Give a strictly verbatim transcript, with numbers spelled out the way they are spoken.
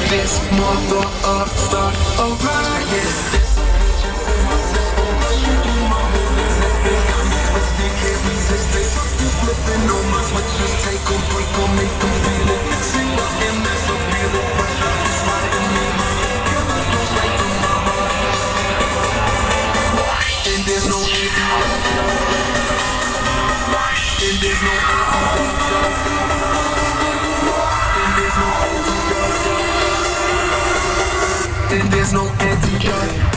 this mother up, start a riot. Flipping on my switches, take 'em, break 'em, make 'em feel it. Sing up and that's a feel it. Pressure is riding me. Goes right through my heart. And there's no antidote. And there's no antidote. And there's no antidote. And there's no antidote.